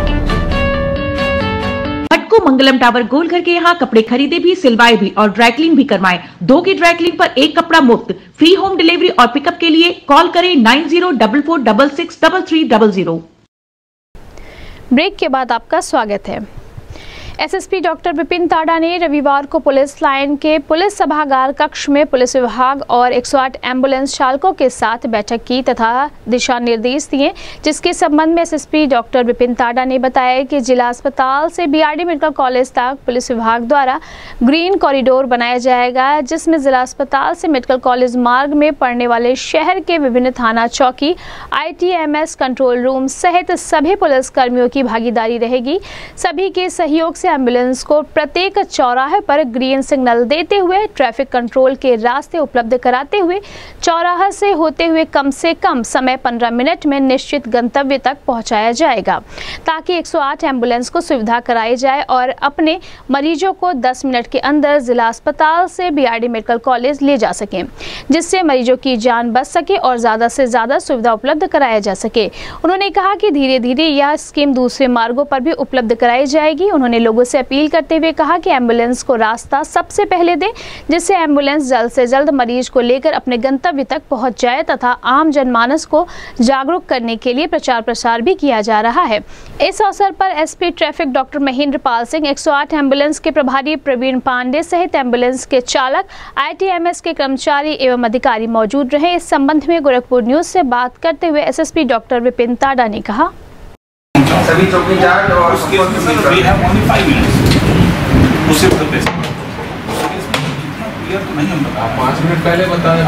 [SPEAKER 11] मटकू मंगलम टावर गोलघर के यहाँ कपड़े खरीदे भी, सिलवाए भी और ड्राइक्लिंग भी करवाएं। 2 की ड्राइक्लिंग पर 1 कपड़ा मुफ्त। फ्री होम डिलीवरी और पिकअप के लिए कॉल करें 9044663300।
[SPEAKER 1] ब्रेक के बाद आपका स्वागत है। एसएसपी डॉक्टर विपिन ताड़ा ने रविवार को पुलिस लाइन के पुलिस सभागार कक्ष में पुलिस विभाग और 108 एम्बुलेंस चालकों के साथ बैठक की तथा दिशा निर्देश दिए, जिसके संबंध में एसएसपी डॉक्टर विपिन ताड़ा ने बताया कि जिला अस्पताल से बीआरडी मेडिकल कॉलेज तक पुलिस विभाग द्वारा ग्रीन कॉरिडोर बनाया जाएगा, जिसमें जिला अस्पताल से मेडिकल कॉलेज मार्ग में पड़ने वाले शहर के विभिन्न थाना चौकी, ITMS कंट्रोल रूम सहित सभी पुलिस कर्मियों की भागीदारी रहेगी। सभी के सहयोग से एम्बुलेंस को प्रत्येक चौराहे पर ग्रीन सिग्नल देते हुए ट्रैफिक कंट्रोल के रास्ते उपलब्ध कराते हुए चौराहा से होते हुए कम से कम समय 15 मिनट में निश्चित गंतव्य तक पहुंचाया जाएगा, ताकि 108 एम्बुलेंस को सुविधा कराई जाए और अपने मरीजों को 10 मिनट के अंदर जिला अस्पताल से बीआरडी मेडिकल कॉलेज ले जा सके, जिससे मरीजों की जान बच सके और ज़्यादा से ज़्यादा सुविधा उपलब्ध कराया जा सके। उन्होंने कहा कि धीरे धीरे यह स्कीम दूसरे मार्गों पर भी उपलब्ध कराई जाएगी। उन्होंने लोगों से अपील करते हुए कहा कि एम्बुलेंस को रास्ता सबसे पहले दें, जिससे एम्बुलेंस जल्द से जल्द मरीज को लेकर अपने गंतव्य तक पहुंच जाए तथा आम जनमानस को जागरूक करने के लिए प्रचार प्रसार भी किया जा रहा है। इस अवसर पर SP traffic doctor Mahendra Pal Singh, 108 ambulance के प्रभारी प्रवीण पांडे सहित एम्बुलेंस के चालक, ITMS के कर्मचारी एवं अधिकारी मौजूद रहे। इस संबंध में गोरखपुर न्यूज से बात करते हुए एसएसपी डॉक्टर विपिन ताड़ा ने कहा,
[SPEAKER 12] सभी चौकीदार और उसके वी हैव ओनली 5 मिनट्स उससे पहले क्लियर तो नहीं हम बता 5 मिनट पहले बता दें।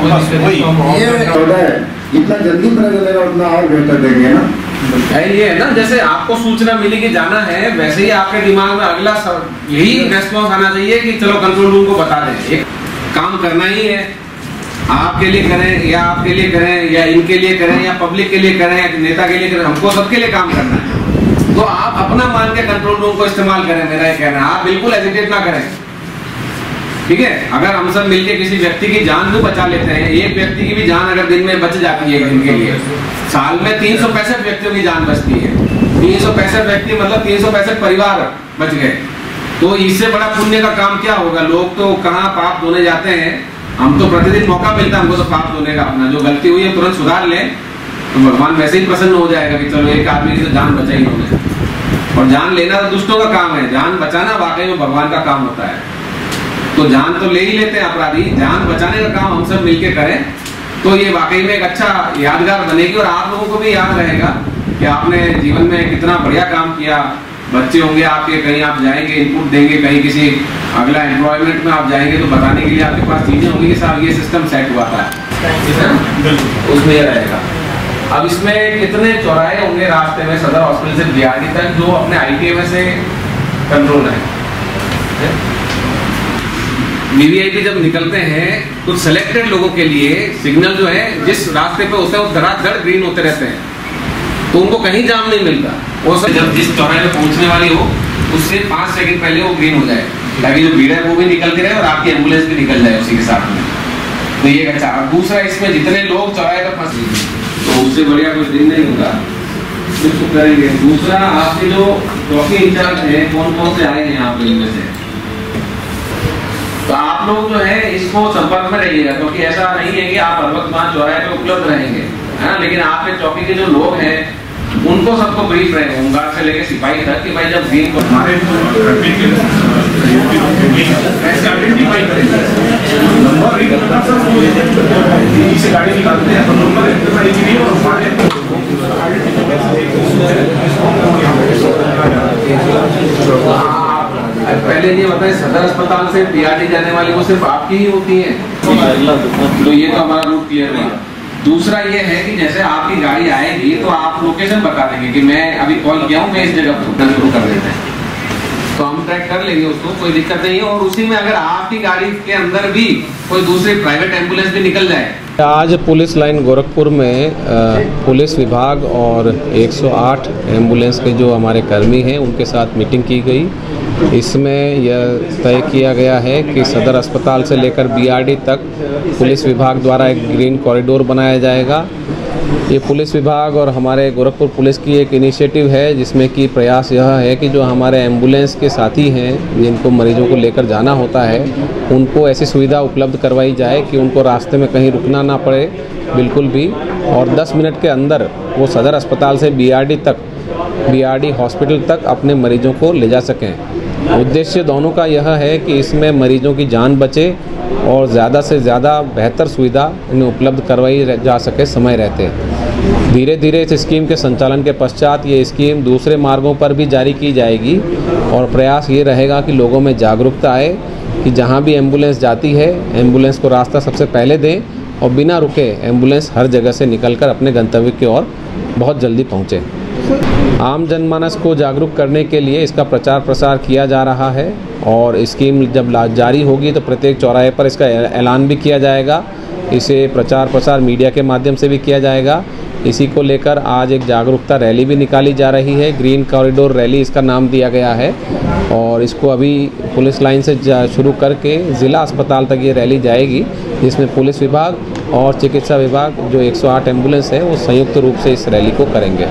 [SPEAKER 6] जितना जल्दी पता चलेगा उतना और बेहतर देंगे ना।
[SPEAKER 8] ये है ना, जैसे आपको सूचना मिली कि जाना है, वैसे ही आपके दिमाग में अगला यही रेस्पॉन्स आना चाहिए कि चलो कंट्रोल रूम को बता दें। एक काम करना ही है, आपके लिए करें या आपके लिए करें या इनके लिए करें या पब्लिक के लिए करें या नेता के लिए करें, हमको सबके लिए काम करना है। तो आप अपना मान के कंट्रोल रूम को इस्तेमाल करें, मेरा ये कहना है। आप बिल्कुल हेजिटेट ना करें, ठीक है। अगर हम सब मिलके किसी व्यक्ति की जान भी बचा लेते हैं, एक व्यक्ति की भी जान अगर दिन में बच जाती है, एक दिन के लिए साल में 365 व्यक्तियों की जान बचती है। 365 व्यक्ति मतलब 365 परिवार बच गए, तो इससे बड़ा पुण्य का काम क्या होगा। लोग तो कहाँ पाप धोने जाते हैं, हम तो प्रतिदिन मौका मिलता है हमको तो पाप धोने का। अपना जो गलती हुई है तुरंत सुधार लें, तो भगवान वैसे ही प्रसन्न हो जाएगा कि चलो एक आदमी की तो जान बचाई उन्होंने। और जान लेना तो दुष्टों का काम है, जान बचाना वाकई में भगवान का काम होता है। तो जान तो ले ही लेते हैं अपराधी, जान बचाने का काम हम सब मिलके करें तो ये वाकई में एक अच्छा यादगार बनेगी और आप लोगों को भी याद रहेगा कि आपने जीवन में कितना बढ़िया काम किया, बच्चे होंगे आपके, कहीं आप जाएंगे इनपुट देंगे, कहीं किसी अगला एम्प्लॉयमेंट में आप जाएंगे तो बताने के लिए आपके पास चीज़ें होंगी कि साहब ये सिस्टम सेट हुआ था, उसमें यह रहेगा। अब इसमें कितने चौराहे होंगे रास्ते में सदर हॉस्पिटल से बीआरडी तक जो अपने ITMS से कंट्रोल है। वीवीआईपी जब निकलते हैं कुछ सेलेक्टेड लोगों के लिए सिग्नल जो है जिस रास्ते पे होते हैं वो धड़ाधड़ ग्रीन होते रहते हैं, तो उनको कहीं जाम नहीं मिलता। वो सब जब जिस चौराहे पे पहुंचने वाली हो उससे 5 सेकंड पहले वो ग्रीन हो जाए, ताकि जो भीड़ है वो भी निकलती रहे और आपकी एम्बुलेंस भी निकल जाए उसी के साथ में। तो ये अच्छा। दूसरा, इसमें जितने लोग चौराहे पर फंसे तो उससे बढ़िया कोई दिन नहीं होगा, इसको करेंगे। दूसरा, आपके जो चौकी इंचार्ज है कौन कौन से आए हैं यहाँ पे इनमें से, तो आप लोग जो है इसको संपर्क में रहिएगा, क्योंकि ऐसा नहीं है कि आप हर वक्त वहाँ चौराहे पे उपलब्ध रहेंगे, है ना। लेकिन आपके चौकी के जो लोग हैं उनको सबको ब्रीफ रहेगा, होमगार्ड से लेकर सिपाही तक, कि भाई जब ग्रीन को हमारे ऐसे आइडेंटिफाई करेंगे, से गाड़ी निकालते हैं तो नंबर पहले ये बताएं, सदर अस्पताल से बीआरडी जाने वाली वो सिर्फ आपकी ही होती है, तो ये तो हमारा रूट क्लियर नहीं। दूसरा ये है कि जैसे आपकी गाड़ी आएगी तो आप लोकेशन बता देंगे कि मैं अभी कॉल किया हूँ, मैं इस जगह पर शुरू कर देते हैं, तो हम ट्रैक कर लेंगे उसको, कोई दिक्कत नहीं है। और उसी में अगर आपकी गाड़ी के अंदर भी कोई दूसरी प्राइवेट एम्बुलेंस भी निकल जाए। आज पुलिस लाइन गोरखपुर में पुलिस विभाग और 108 एम्बुलेंस के जो हमारे कर्मी हैं उनके साथ मीटिंग की गई। इसमें यह तय किया गया है कि सदर अस्पताल से लेकर बीआरडी तक पुलिस विभाग द्वारा एक ग्रीन कॉरिडोर बनाया जाएगा। ये पुलिस विभाग और हमारे गोरखपुर पुलिस की एक इनिशिएटिव है, जिसमें कि प्रयास यह है कि जो हमारे एम्बुलेंस के साथी हैं जिनको मरीजों को लेकर जाना होता है उनको ऐसी सुविधा उपलब्ध करवाई जाए कि उनको रास्ते में कहीं रुकना ना पड़े बिल्कुल भी, और 10 मिनट के अंदर वो सदर अस्पताल से बीआरडी तक, बीआरडी हॉस्पिटल तक अपने मरीजों को ले जा सकें। उद्देश्य दोनों का यह है कि इसमें मरीजों की जान बचे और ज़्यादा से ज़्यादा बेहतर सुविधा इन्हें उपलब्ध करवाई जा सके समय रहते। धीरे धीरे इस स्कीम के संचालन के पश्चात ये स्कीम दूसरे मार्गों पर भी जारी की जाएगी और प्रयास ये रहेगा कि लोगों में जागरूकता आए कि जहाँ भी एम्बुलेंस जाती है एम्बुलेंस को रास्ता सबसे पहले दें और बिना रुके एम्बुलेंस हर जगह से निकलकर अपने गंतव्य की ओर बहुत जल्दी पहुँचे। आम जनमानस को जागरूक करने के लिए इसका प्रचार प्रसार किया जा रहा है और स्कीम जब जारी होगी तो प्रत्येक चौराहे पर इसका ऐलान भी किया जाएगा। इसे प्रचार प्रसार मीडिया के माध्यम से भी किया जाएगा। इसी को लेकर आज एक जागरूकता रैली भी निकाली जा रही है, ग्रीन कॉरिडोर रैली इसका नाम दिया गया है, और इसको अभी पुलिस लाइन से शुरू करके ज़िला अस्पताल तक ये रैली जाएगी, जिसमें पुलिस विभाग और चिकित्सा विभाग जो 108 एम्बुलेंस है वो संयुक्त रूप से इस रैली को करेंगे।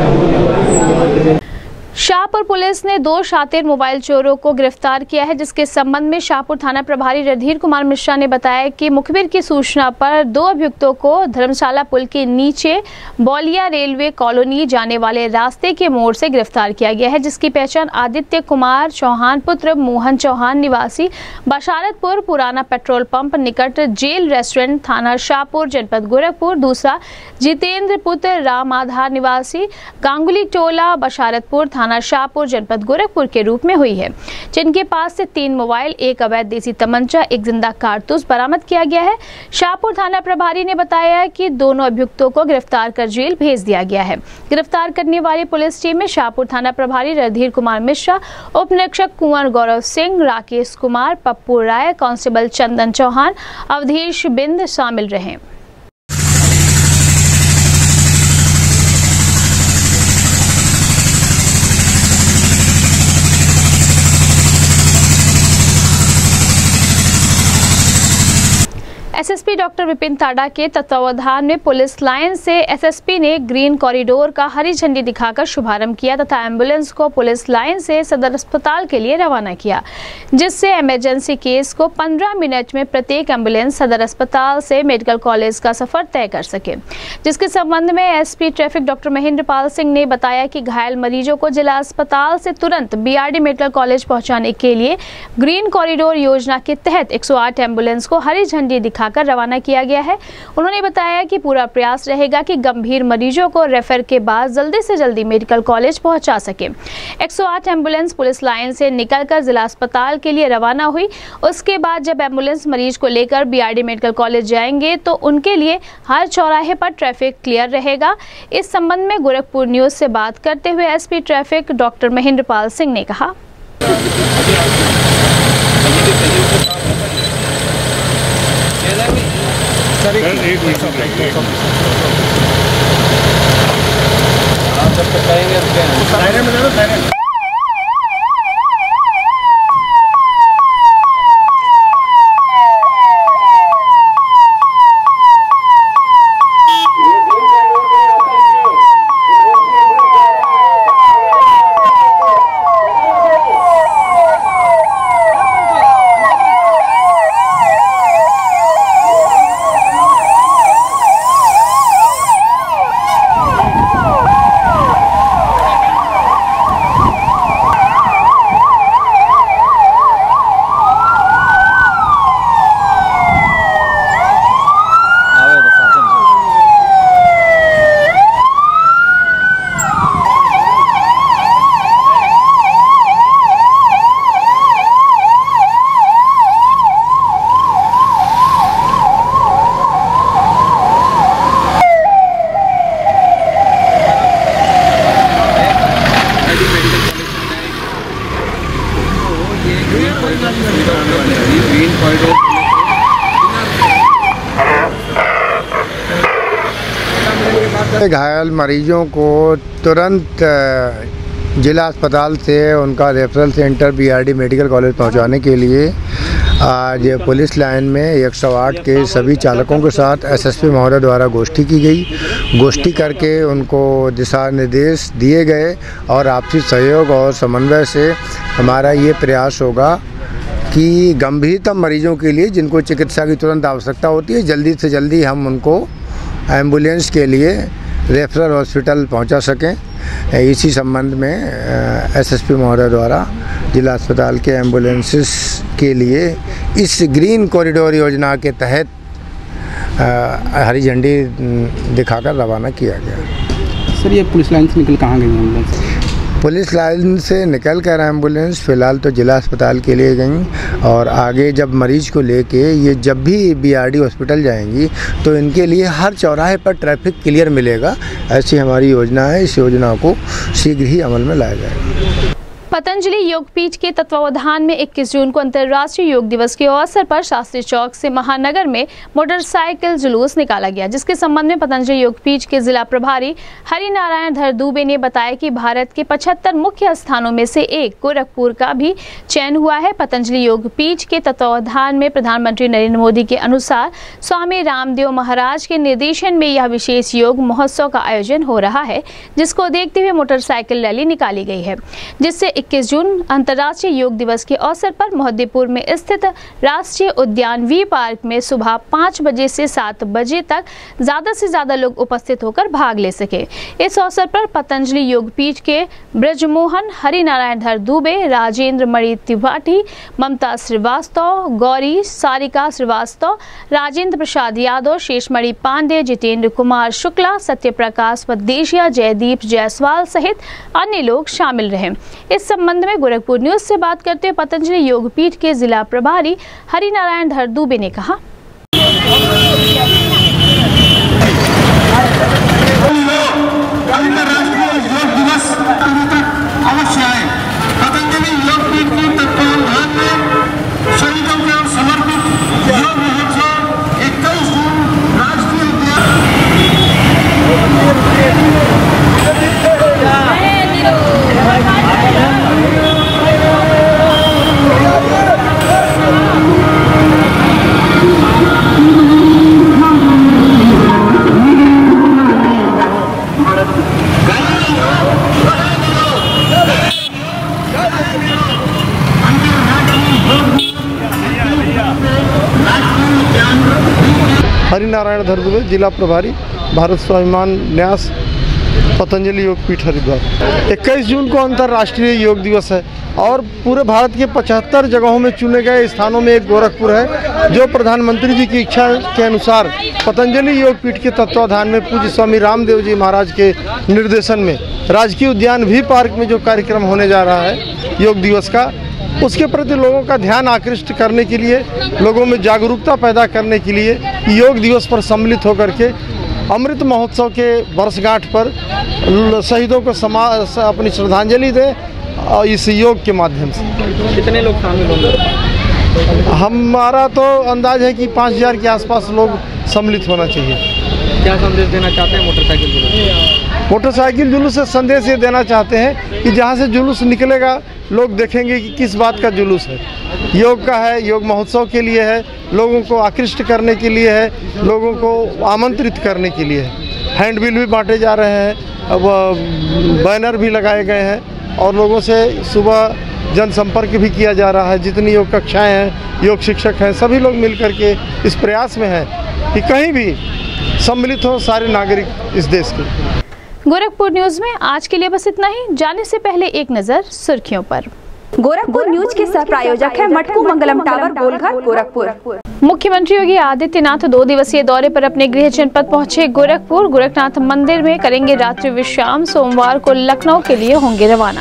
[SPEAKER 1] शाहपुर पुलिस ने 2 शातिर मोबाइल चोरों को गिरफ्तार किया है, जिसके संबंध में शाहपुर थाना प्रभारी रणधीर कुमार मिश्रा ने बताया कि मुखबिर की सूचना पर 2 अभियुक्तों को धर्मशाला पुल के नीचे बौलिया रेलवे कॉलोनी जाने वाले रास्ते के मोड़ से गिरफ्तार किया गया है, जिसकी पहचान आदित्य कुमार चौहान पुत्र मोहन चौहान निवासी बशारतपुर पुराना पेट्रोल पंप निकट जेल रेस्टोरेंट थाना शाहपुर जनपद गोरखपुर, दूसरा जितेंद्र पुत्र राम आधार निवासी गांगुली टोला बशारतपुर थाना शाहपुर जनपद गोरखपुर के रूप में हुई है, जिनके पास से 3 मोबाइल, 1 अवैध देसी तमंचा, 1 जिंदा कारतूस बरामद किया गया है। शाहपुर थाना प्रभारी ने बताया कि दोनों अभियुक्तों को गिरफ्तार कर जेल भेज दिया गया है। गिरफ्तार करने वाली पुलिस टीम में शाहपुर थाना प्रभारी रणधीर कुमार मिश्रा, उप निरीक्षक कुंवर गौरव सिंह, राकेश कुमार, पप्पू राय, कांस्टेबल चंदन चौहान, अवधेश बिंद शामिल रहे। एसएसपी डॉक्टर विपिन ताडा के तत्वावधान में पुलिस लाइन से एसएसपी ने ग्रीन कॉरिडोर का हरी झंडी दिखाकर शुभारंभ किया तथा एम्बुलेंस को पुलिस लाइन से सदर अस्पताल के लिए रवाना किया, जिससे इमरजेंसी केस को 15 मिनट में प्रत्येक एम्बुलेंस सदर अस्पताल से मेडिकल कॉलेज का सफर तय कर सके। जिसके संबंध में SP traffic doctor Mahendra Pal Singh ने बताया कि घायल मरीजों को जिला अस्पताल से तुरंत बीआरडी मेडिकल कॉलेज पहुंचाने के लिए ग्रीन कॉरिडोर योजना के तहत 108 एम्बुलेंस को हरी झंडी दिखाकर लेकर रवाना किया गया है। उन्होंने बताया कि पूरा प्रयास रहेगा कि गंभीर मरीजों को रेफर के बाद जल्दी से जल्दी मेडिकल कॉलेज पहुंचा सके। 108 एम्बुलेंस पुलिस लाइन से निकलकर जिला अस्पताल के लिए रवाना हुई। उसके बाद जब एम्बुलेंस मरीज को लेकर बीआरडी मेडिकल कॉलेज जाएंगे तो उनके लिए हर चौराहे पर ट्रैफिक क्लियर रहेगा। इस संबंध में गोरखपुर न्यूज से बात करते हुए SP traffic doctor Mahendrapal Singh ने कहा,
[SPEAKER 13] घायल मरीजों को तुरंत जिला अस्पताल से उनका referral centre BRD medical college पहुंचाने के लिए आज पुलिस लाइन में 108 के सभी चालकों के साथ एसएसपी महोदय द्वारा गोष्ठी की गई। गोष्ठी करके उनको दिशा निर्देश दिए गए और आपसी सहयोग और समन्वय से हमारा ये प्रयास होगा कि गंभीरतम मरीजों के लिए जिनको चिकित्सा की तुरंत आवश्यकता होती है, जल्दी से जल्दी हम उनको एम्बुलेंस के लिए रेफरल हॉस्पिटल पहुंचा सकें। इसी संबंध में एसएसपी महोदय द्वारा जिला अस्पताल के एम्बुलेंसेस के लिए इस ग्रीन कॉरिडोर योजना के तहत हरी झंडी दिखाकर रवाना किया गया।
[SPEAKER 14] सर, ये पुलिस लाइन से निकल कहाँ गई एम्बुलेंस?
[SPEAKER 13] पुलिस लाइन से निकल कर एम्बुलेंस फ़िलहाल तो जिला अस्पताल के लिए गई और आगे जब मरीज को लेके ये जब भी बीआरडी हॉस्पिटल जाएंगी तो इनके लिए हर चौराहे पर ट्रैफिक क्लियर मिलेगा। ऐसी हमारी योजना है। इस योजना को शीघ्र ही अमल में लाया जाएगा।
[SPEAKER 1] पतंजलि योगपीठ के तत्वावधान में 21 जून को अंतर्राष्ट्रीय योग दिवस के अवसर पर शास्त्री चौक से महानगर में मोटरसाइकिल जुलूस निकाला गया, जिसके संबंध में पतंजलि योगपीठ के जिला प्रभारी हरिनारायण धर दुबे ने बताया कि भारत के 75 मुख्य स्थानों में से एक गोरखपुर का भी चयन हुआ है। पतंजलि योगपीठ के तत्वावधान में प्रधानमंत्री नरेंद्र मोदी के अनुसार स्वामी रामदेव महाराज के निर्देशन में यह विशेष योग महोत्सव का आयोजन हो रहा है, जिसको देखते हुए मोटरसाइकिल रैली निकाली गई है, जिससे 21 जून अंतर्राष्ट्रीय योग दिवस के अवसर पर मोहद्दीपुर में स्थित राष्ट्रीय उद्यान वी पार्क में सुबह 5 बजे से 7 बजे तक ज्यादा से ज्यादा लोग उपस्थित होकर भाग ले सके। इस अवसर पर पतंजलि योगपीठ के ब्रजमोहन, हरिनारायण धर दुबे, राजेंद्र मणि त्रिपाठी, ममता श्रीवास्तव, गौरी सारिका श्रीवास्तव, राजेंद्र प्रसाद यादव, शेषमणि पांडे, जितेंद्र कुमार शुक्ला, सत्यप्रकाश पद्देशिया, जयदीप जायसवाल सहित अन्य लोग शामिल रहे। इस संबंध में गोरखपुर न्यूज से बात करते हुए पतंजलि योगपीठ के जिला प्रभारी हरिनारायण धर दुबे ने कहा,
[SPEAKER 15] अवश्य आए। पतंजलि योगपीठ के तत्वावधान में शहीदों को समर्पित योग महोत्सव 21 जून राष्ट्रीय
[SPEAKER 16] हरिनारायण धर दुबे, जिला प्रभारी, भारत स्वाभिमान न्यास पतंजलि योगपीठ हरिद्वार। 21 जून को अंतर्राष्ट्रीय योग दिवस है और पूरे भारत के 75 जगहों में चुने गए स्थानों में एक गोरखपुर है, जो प्रधानमंत्री जी की इच्छा के अनुसार पतंजलि योगपीठ के तत्वाधान में पूज्य स्वामी रामदेव जी महाराज के निर्देशन में राजकीय उद्यान भी पार्क में जो कार्यक्रम होने जा रहा है योग दिवस का, उसके प्रति लोगों का ध्यान आकृष्ट करने के लिए, लोगों में जागरूकता पैदा करने के लिए योग दिवस पर सम्मिलित होकर के अमृत महोत्सव के वर्षगांठ पर शहीदों को अपनी श्रद्धांजलि दें इस योग के माध्यम से।
[SPEAKER 14] कितने लोग शामिल होंगे?
[SPEAKER 16] हमारा तो अंदाज है कि 5000 के आसपास लोग सम्मिलित होना चाहिए।
[SPEAKER 14] क्या संदेश देना चाहते हैं मोटरसाइकिल जुलूस?
[SPEAKER 16] मोटरसाइकिल जुलूस से संदेश ये देना चाहते हैं कि जहाँ से जुलूस निकलेगा लोग देखेंगे कि किस बात का जुलूस है। योग का है, योग महोत्सव के लिए है, लोगों को आकृष्ट करने के लिए है, लोगों को आमंत्रित करने के लिए है। हैंडबिल भी बांटे जा रहे हैं, अब बैनर भी लगाए गए हैं और लोगों से सुबह जनसंपर्क भी किया जा रहा है। जितनी योग कक्षाएं हैं, योग शिक्षक हैं, सभी लोग मिलकर के इस प्रयास में हैं कि कहीं भी सम्मिलित हो सारे नागरिक इस देश के।
[SPEAKER 1] गोरखपुर न्यूज में आज के लिए बस इतना ही। जाने से पहले एक नजर सुर्खियों पर।
[SPEAKER 2] गोरखपुर न्यूज के सह प्रायोजक है मटकू मंगलम टावर गोलघर गोरखपुर।
[SPEAKER 1] मुख्यमंत्री योगी आदित्यनाथ 2 दिवसीय दौरे पर अपने गृह जनपद पहुंचे गोरखपुर। गोरखनाथ मंदिर में करेंगे रात्रि विश्राम। सोमवार को लखनऊ के लिए होंगे रवाना।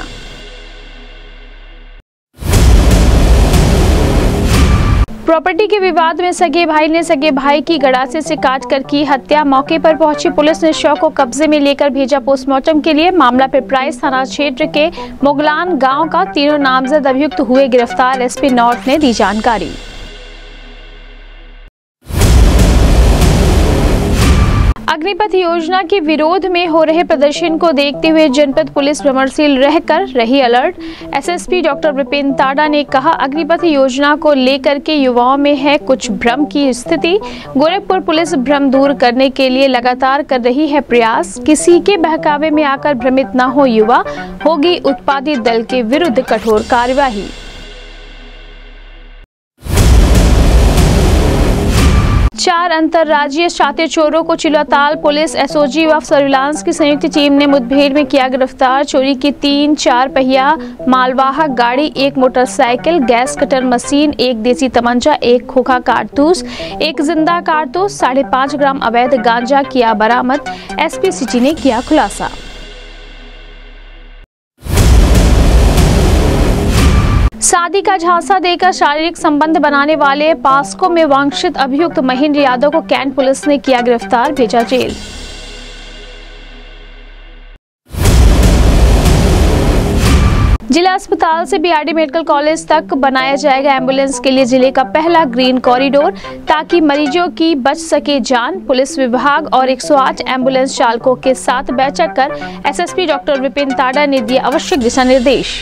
[SPEAKER 1] प्रॉपर्टी के विवाद में सगे भाई ने सगे भाई की गड़ासे से काटकर की हत्या। मौके पर पहुंची पुलिस ने शव को कब्जे में लेकर भेजा पोस्टमार्टम के लिए। मामला पिपराइच थाना क्षेत्र के मुगलान गांव का। तीनों नामजद अभियुक्त हुए गिरफ्तार। एसपी नॉर्थ ने दी जानकारी। अग्निपथ योजना के विरोध में हो रहे प्रदर्शन को देखते हुए जनपद पुलिस भ्रमणशील रहकर रही अलर्ट। एसएसपी डॉक्टर विपिन ताड़ा ने कहा, अग्निपथ योजना को लेकर के युवाओं में है कुछ भ्रम की स्थिति। गोरखपुर पुलिस भ्रम दूर करने के लिए लगातार कर रही है प्रयास। किसी के बहकावे में आकर भ्रमित न हो युवा, होगी उत्पादी दल के विरुद्ध कठोर कार्यवाही। चार अंतर्राज्यीय शातिर चोरों को चिल्लाताल पुलिस एसओजी व सर्विलांस की संयुक्त टीम ने मुठभेड़ में किया गिरफ्तार। चोरी की 3 4 पहिया मालवाहक गाड़ी, 1 मोटरसाइकिल, गैस कटर मशीन, 1 देसी तमंचा, 1 खोखा कारतूस, 1 जिंदा कारतूस, 5.5 ग्राम अवैध गांजा किया बरामद। एसपी सिटी ने किया खुलासा। शादी का झांसा देकर शारीरिक संबंध बनाने वाले पास्को में वांछित अभियुक्त महेंद्र यादव को कैंट पुलिस ने किया गिरफ्तार, भेजा जेल। जिला अस्पताल से बीआरडी मेडिकल कॉलेज तक बनाया जाएगा एम्बुलेंस के लिए जिले का पहला ग्रीन कॉरिडोर, ताकि मरीजों की बच सके जान। पुलिस विभाग और 108 एम्बुलेंस चालकों के साथ बैठक कर एसएसपी डॉक्टर विपिन ताड़ा ने दिए आवश्यक दिशा निर्देश।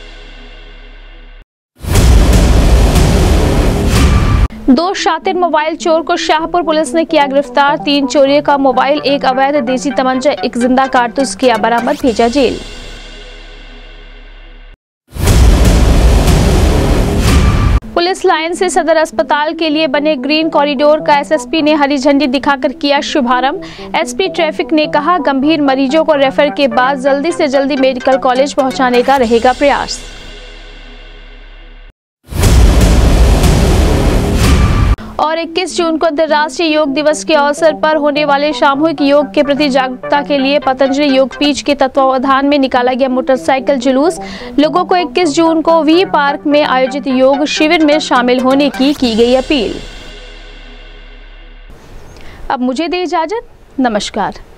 [SPEAKER 1] दो शातिर मोबाइल चोर को शाहपुर पुलिस ने किया गिरफ्तार। 3 चोरी का मोबाइल, 1 अवैध देसी तमंचा, 1 जिंदा कारतूस किया बरामद, भेजा जेल। पुलिस लाइन से सदर अस्पताल के लिए बने ग्रीन कॉरिडोर का एसएसपी ने हरी झंडी दिखाकर किया शुभारंभ। एसपी ट्रैफिक ने कहा, गंभीर मरीजों को रेफर के बाद जल्दी से जल्दी मेडिकल कॉलेज पहुंचाने का रहेगा प्रयास। और 21 जून को अंतर्राष्ट्रीय योग दिवस के अवसर पर होने वाले सामूहिक योग के प्रति जागरूकता के लिए पतंजलि योगपीठ के तत्वावधान में निकाला गया मोटरसाइकिल जुलूस। लोगों को 21 जून को वी पार्क में आयोजित योग शिविर में शामिल होने की गई अपील। अब मुझे दे इजाजत, नमस्कार।